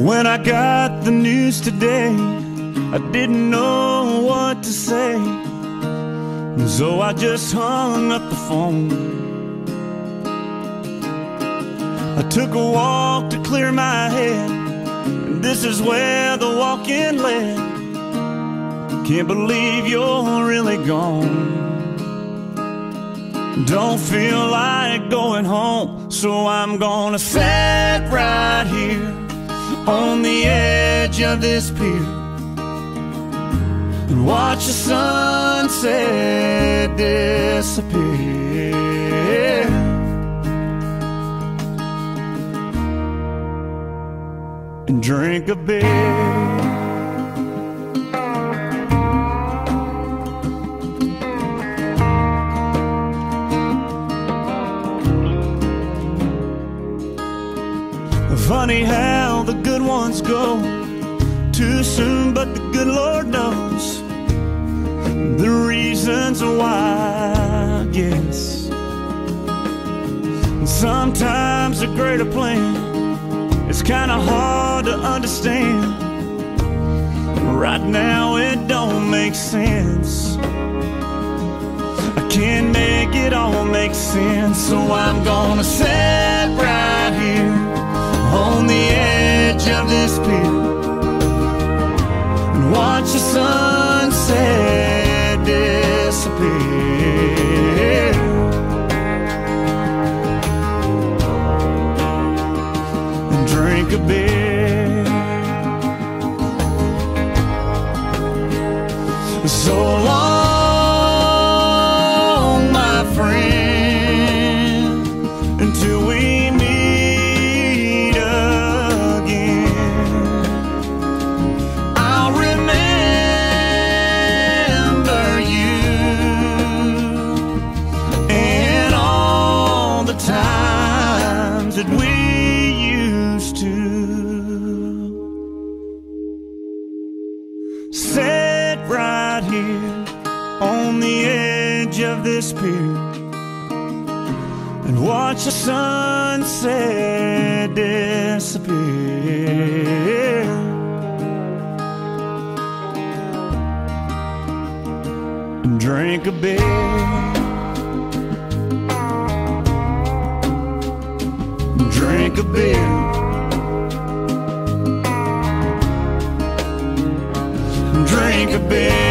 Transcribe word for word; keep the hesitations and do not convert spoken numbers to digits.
When I got the news today, I didn't know what to say, so I just hung up the phone. I took a walk to clear my head, and this is where the walk-in led. Can't believe you're really gone. Don't feel like going home, so I'm gonna sit right here on the edge of this pier and watch the sunset disappear, and drink a beer. Funny how the good ones go too soon, but the good Lord knows the reasons why, I guess. Sometimes a greater plan is kinda hard to understand. Right now it don't make sense. I can't make it all make sense, so I'm gonna sit right here on the edge of this pier and watch the sunset disappear, and drink a beer. So long, my friend, until we meet again. I'll remember you and all the times that we used to sit right here on the edge of this pier and watch the sunset disappear, and drink a beer, drink a beer, drink a beer.